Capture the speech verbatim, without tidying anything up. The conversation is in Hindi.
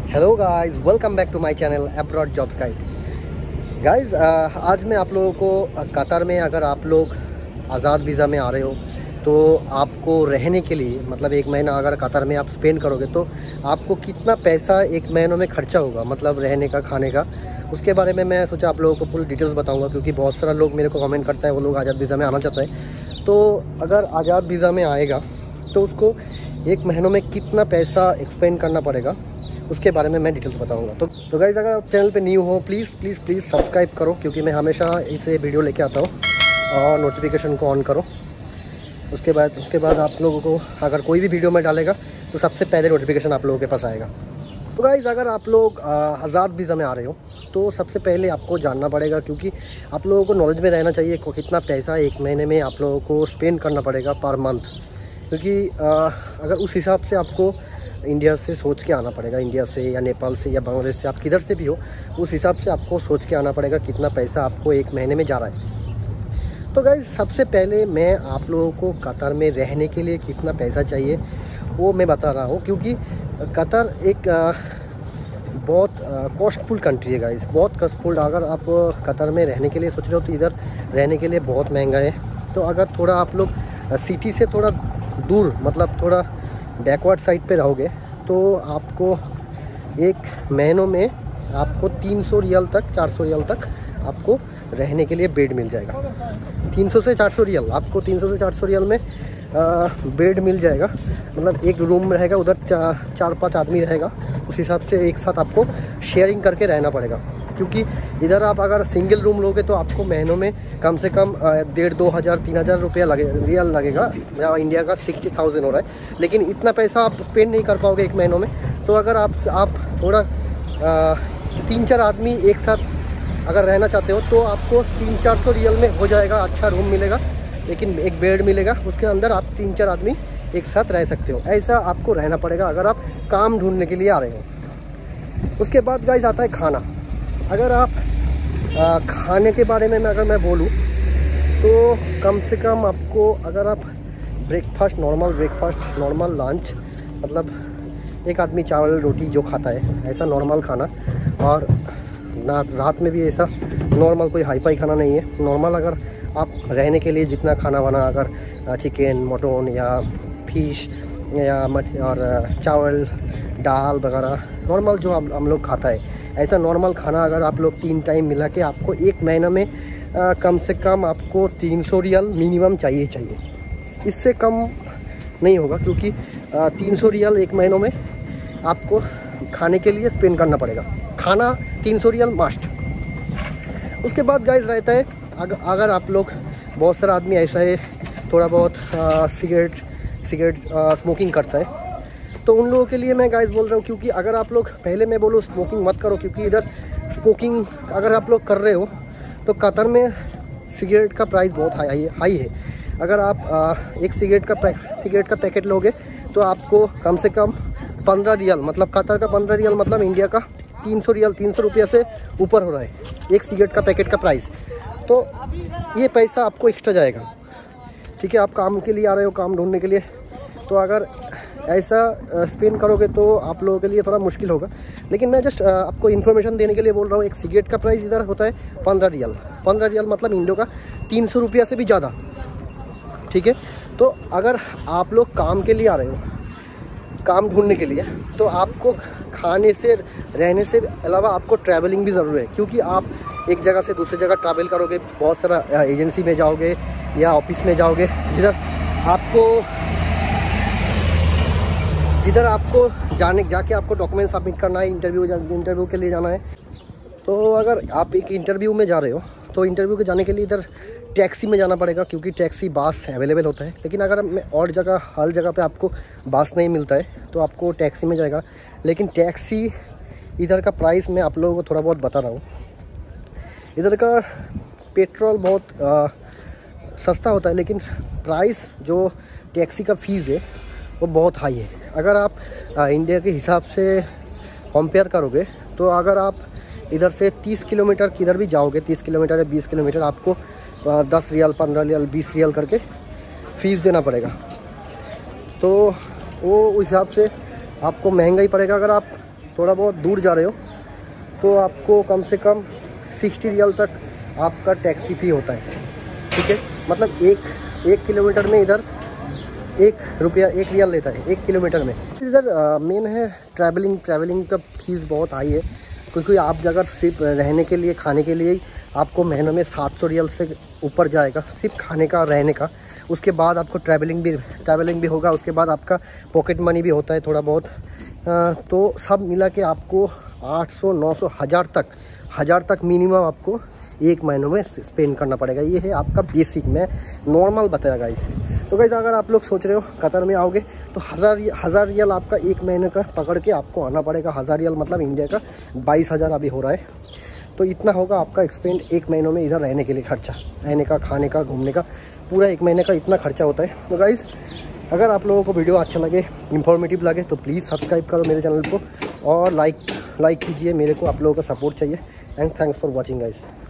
Hello guys, welcome back to my channel abroad jobs guide. Guys, आज मैं आप लोगों को कतर में अगर आप लोग आज़ाद वीज़ा में आ रहे हो तो आपको रहने के लिए मतलब एक महीना अगर कतर में आप स्पेंड करोगे तो आपको कितना पैसा एक महीनों में खर्चा होगा, मतलब रहने का, खाने का, उसके बारे में मैं सोचा आप लोगों को पूरी डिटेल्स बताऊंगा। क्योंकि बहुत सारा लोग मेरे को कमेंट करता है, वो लोग आज़ाद वीज़ा में आना चाहता है। तो अगर आज़ाद वीज़ा में आएगा तो उसको एक महीनों में कितना पैसा एक्सपेंड करना पड़ेगा, उसके बारे में मैं डिटेल्स बताऊंगा। तो तो गाइस, अगर आप चैनल पे न्यू हो प्लीज़ प्लीज़ प्लीज़ सब्सक्राइब करो, क्योंकि मैं हमेशा इसे वीडियो लेके आता हूँ। और नोटिफिकेशन को ऑन करो। उसके बाद उसके बाद आप लोगों को अगर कोई भी वीडियो में डालेगा तो सबसे पहले नोटिफिकेशन आप लोगों के पास आएगा। तो गाइस, अगर आप लोग आज़ाद वीज़ा में आ रहे हो तो सबसे पहले आपको जानना पड़ेगा, क्योंकि आप लोगों को नॉलेज में रहना चाहिए को कितना पैसा एक महीने में आप लोगों को स्पेंड करना पड़ेगा पर मंथ। क्योंकि अगर उस हिसाब से आपको इंडिया से सोच के आना पड़ेगा, इंडिया से या नेपाल से या बांग्लादेश से, आप किधर से भी हो, उस हिसाब से आपको सोच के आना पड़ेगा कितना पैसा आपको एक महीने में जा रहा है। तो गाइस, सबसे पहले मैं आप लोगों को कतर में रहने के लिए कितना पैसा चाहिए वो मैं बता रहा हूँ। क्योंकि कतर एक बहुत कॉस्टफुल कंट्री है गाइस, बहुत कॉस्टफुल। अगर आप कतर में रहने के लिए सोच रहे हो तो इधर रहने के लिए बहुत महंगा है। तो अगर थोड़ा आप लोग सिटी से थोड़ा दूर, मतलब थोड़ा बैकवर्ड साइड पे रहोगे तो आपको एक महीनों में आपको तीन सौ रियल तक, चार सौ रियल तक आपको रहने के लिए बेड मिल जाएगा। तीन सौ से चार सौ रियल आपको तीन सौ से चार सौ रियल में आ, बेड मिल जाएगा। मतलब एक रूम रहेगा, उधर चा, चार पांच आदमी रहेगा, उस हिसाब से एक साथ आपको शेयरिंग करके रहना पड़ेगा। क्योंकि इधर आप अगर सिंगल रूम लोगे तो आपको महीनों में कम से कम डेढ़ दो हज़ार तीन हज़ार रुपया लगे रियल लगेगा। इंडिया का सिक्सटी थाउजेंड हो रहा है, लेकिन इतना पैसा आप स्पेंड नहीं कर पाओगे एक महीनों में। तो अगर आप आप थोड़ा आ, तीन चार आदमी एक साथ अगर रहना चाहते हो तो आपको तीन चार सौ रियल में हो जाएगा। अच्छा रूम मिलेगा, लेकिन एक बेड मिलेगा, उसके अंदर आप तीन चार आदमी एक साथ रह सकते हो। ऐसा आपको रहना पड़ेगा अगर आप काम ढूंढने के लिए आ रहे हो। उसके बाद गाइस आता है खाना। अगर आप आ, खाने के बारे में अगर मैं बोलूँ तो कम से कम आपको, अगर आप breakfast, normal breakfast, normal lunch, मतलब एक आदमी चावल रोटी जो खाता है ऐसा नॉर्मल खाना, और ना रात में भी ऐसा नॉर्मल कोई हाई फाई खाना नहीं है। नॉर्मल अगर आप रहने के लिए जितना खाना वाना, अगर चिकन, मटन या फिश या मछ और चावल, दाल वगैरह नॉर्मल जो हम हम लोग खाता है, ऐसा नॉर्मल खाना अगर आप लोग तीन टाइम मिला के आपको एक महीना में आ, कम से कम आपको तीन सौ रियल मिनिमम चाहिए चाहिए इससे कम नहीं होगा। क्योंकि तीन सौ रियल एक महीनों में आपको खाने के लिए स्पेंड करना पड़ेगा। खाना तीन सौ रियल मस्ट। उसके बाद गाइस रहता है, अगर अगर आप लोग, बहुत सारा आदमी ऐसा है थोड़ा बहुत सिगरेट सिगरेट स्मोकिंग करता है, तो उन लोगों के लिए मैं गाइस बोल रहा हूँ। क्योंकि अगर आप लोग, पहले मैं बोलूँ स्मोकिंग मत करो, क्योंकि इधर स्मोकिंग अगर आप लोग कर रहे हो तो कतर में सिगरेट का प्राइस बहुत हाई हाई है। अगर आप आ, एक सिगरेट का सिगरेट का पैकेट लोगे तो आपको कम से कम पंद्रह रियल, मतलब कतर का पंद्रह रियल मतलब इंडिया का तीन सौ रियल, तीन सौ रुपये से ऊपर हो रहा है एक सिगरेट का पैकेट का प्राइस। तो ये पैसा आपको एक्स्ट्रा जाएगा। ठीक है, आप काम के लिए आ रहे हो, काम ढूंढने के लिए, तो अगर ऐसा स्पेंड करोगे तो आप लोगों के लिए थोड़ा मुश्किल होगा। लेकिन मैं जस्ट आपको इन्फॉर्मेशन देने के लिए बोल रहा हूँ। एक सिगरेट का प्राइस इधर होता है पंद्रह रियल। पंद्रह रियल मतलब इंडिया का तीन सौ रुपया से भी ज़्यादा। ठीक है, तो अगर आप लोग काम के लिए आ रहे हो, काम ढूंढने के लिए, तो आपको खाने से, रहने से अलावा आपको ट्रैवलिंग भी ज़रूर है। क्योंकि आप एक जगह से दूसरी जगह ट्रैवल करोगे, बहुत सारा एजेंसी में जाओगे या ऑफिस में जाओगे, जिधर आपको जिधर आपको जाने जाके आपको डॉक्यूमेंट सबमिट करना है, इंटरव्यू इंटरव्यू के लिए जाना है। तो अगर आप एक इंटरव्यू में जा रहे हो तो इंटरव्यू के जाने के लिए इधर टैक्सी में जाना पड़ेगा, क्योंकि टैक्सी बस अवेलेबल होता है। लेकिन अगर मैं और जगह, हर जगह पे आपको बस नहीं मिलता है तो आपको टैक्सी में जाएगा। लेकिन टैक्सी इधर का प्राइस मैं आप लोगों को थोड़ा बहुत बता रहा हूँ। इधर का पेट्रोल बहुत आ, सस्ता होता है, लेकिन प्राइस जो टैक्सी का फ़ीस है वो बहुत हाई है। अगर आप आ, इंडिया के हिसाब से कंपेयर करोगे तो अगर आप इधर से तीस किलोमीटर किधर भी जाओगे, तीस किलोमीटर या बीस किलोमीटर, आपको दस रियल, पंद्रह रियल, बीस रियल करके फ़ीस देना पड़ेगा। तो वो उस हिसाब से आपको महंगा ही पड़ेगा। अगर आप थोड़ा बहुत दूर जा रहे हो तो आपको कम से कम सिक्सटी रियल तक आपका टैक्सी फी होता है, ठीक है। मतलब एक एक किलोमीटर में इधर एक रुपया एक रियल लेता है एक किलोमीटर में। इधर मेन है ट्रैवलिंग ट्रैवलिंग का फीस बहुत हाई है, क्योंकि आप अगर सिर्फ रहने के लिए खाने के लिए ही आपको महीनों में सात सौ रियल से ऊपर जाएगा, सिर्फ खाने का रहने का। उसके बाद आपको ट्रैवलिंग भी ट्रैवलिंग भी होगा, उसके बाद आपका पॉकेट मनी भी होता है थोड़ा बहुत। आ, तो सब मिला के आपको आठ सौ नौ सौ हज़ार तक हज़ार तक मिनिमम आपको एक महीनों में स्पेंड करना पड़ेगा। ये है आपका बेसिक, मैं नॉर्मल बताया गाइस। तो गाइस अगर आप लोग सोच रहे हो कतर में आओगे तो हज़ार हज़ार रियल आपका एक महीने का पकड़ के आपको आना पड़ेगा। हज़ार रियल मतलब इंडिया का बाईस हज़ार अभी हो रहा है। तो इतना होगा आपका एक्सपेंड एक महीनों में इधर रहने के लिए खर्चा, रहने का, खाने का, घूमने का, पूरा एक महीने का इतना खर्चा होता है। तो गाइस अगर आप लोगों को वीडियो अच्छा लगे, इन्फॉर्मेटिव लगे तो प्लीज़ सब्सक्राइब करो मेरे चैनल को और लाइक लाइक कीजिए। मेरे को आप लोगों का सपोर्ट चाहिए। And thanks for watching guys.